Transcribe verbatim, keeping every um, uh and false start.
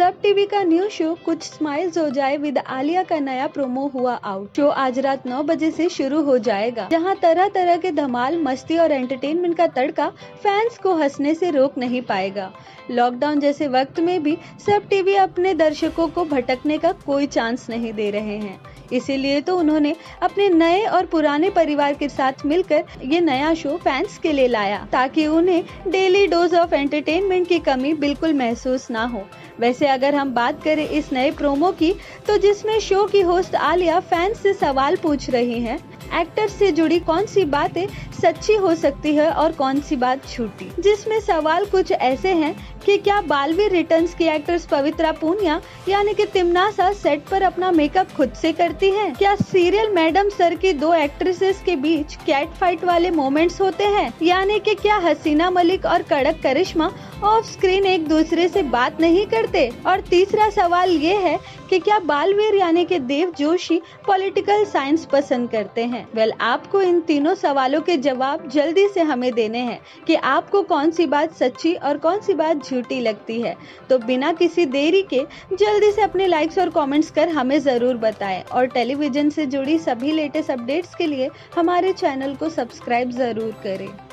सब टीवी का new show कुछ स्माइल्स हो जाए विद आलिया का नया प्रोमो हुआ आउट। शो आज रात नौ बजे से शुरू हो जाएगा, जहां तरह तरह के धमाल, मस्ती और एंटरटेनमेंट का तड़का फैंस को हंसने से रोक नहीं पाएगा। लॉकडाउन जैसे वक्त में भी सब टीवी अपने दर्शकों को भटकने का कोई चांस नहीं दे रहे हैं। इसीलिए तो उन्होंने अपने नए और पुराने परिवार के साथ मिलकर ये नया शो फैंस के लिए लाया, ताकि उन्हें डेली डोज ऑफ एंटरटेनमेंट की कमी बिल्कुल महसूस ना हो। वैसे अगर हम बात करें इस नए प्रोमो की, तो जिसमें शो की होस्ट आलिया फैंस से सवाल पूछ रही हैं, एक्टर से जुड़ी कौन सी बातें सच्ची हो सकती है और कौन सी बात झूठी। जिसमें सवाल कुछ ऐसे हैं कि क्या बालवीर रिटर्न्स की एक्ट्रेस पवित्रा पूनिया यानी कि तिमनासा सेट पर अपना मेकअप खुद से करती हैं? क्या सीरियल मैडम सर की दो एक्ट्रेसेस के बीच कैट फाइट वाले मोमेंट्स होते हैं? यानी कि क्या हसीना मलिक और कड़क करिश्मा ऑफ स्क्रीन एक दूसरे से बात नहीं करते? और तीसरा सवाल ये है कि क्या बालवीर यानी कि देव जोशी पॉलिटिकल साइंस पसंद करते हैं? वेल well, आपको इन तीनों सवालों के जवाब जल्दी से हमें देने हैं कि आपको कौन सी बात सच्ची और कौन सी बात झूठी लगती है। तो बिना किसी देरी के जल्दी से अपने लाइक्स और कमेंट्स कर हमें जरूर बताएं, और टेलीविजन से जुड़ी सभी लेटेस्ट अपडेट्स के लिए हमारे चैनल को सब्सक्राइब जरूर करें।